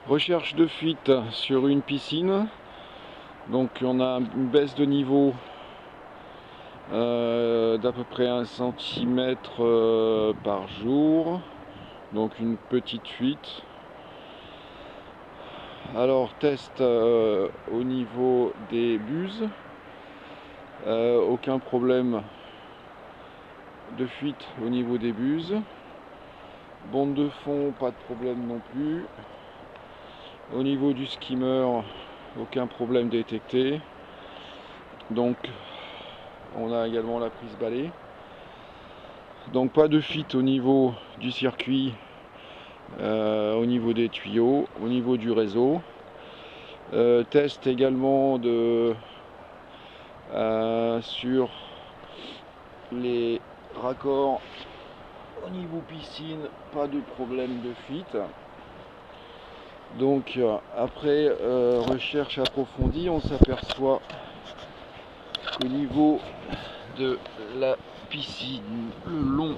Recherche de fuite sur une piscine. Donc on a une baisse de niveau d'à peu près 1 cm par jour. Donc une petite fuite. Alors test au niveau des buses. Aucun problème de fuite au niveau des buses. Bande de fond, pas de problème non plus. Au niveau du skimmer, aucun problème détecté. Donc on a également la prise balai. Donc pas de fuite au niveau du circuit, au niveau des tuyaux, au niveau du réseau. Test également sur les raccords au niveau piscine, pas de problème de fuite. Donc après recherche approfondie, on s'aperçoit qu'au niveau de la piscine, le long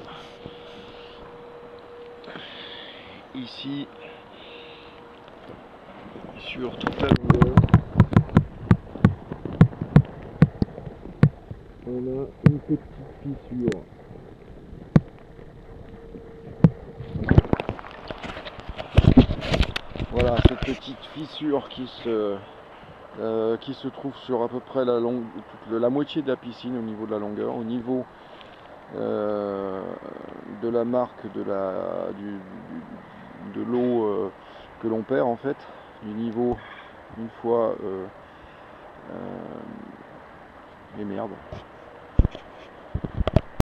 ici sur toute la longueur, on a une petite fissure. Voilà, cette petite fissure qui se trouve sur à peu près la moitié de la piscine au niveau de la longueur, au niveau de la marque de l'eau que l'on perd en fait, du niveau une fois et merde.